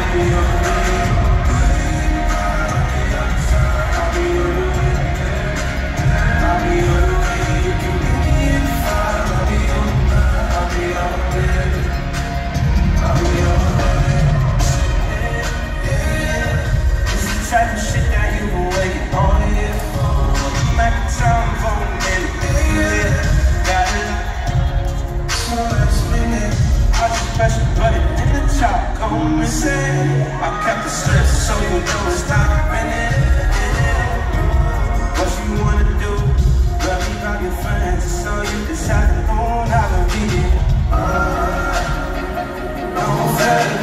I kept the stress so you know it's not running. What you wanna do? Love me about your friends so you decide to own how to be. Don't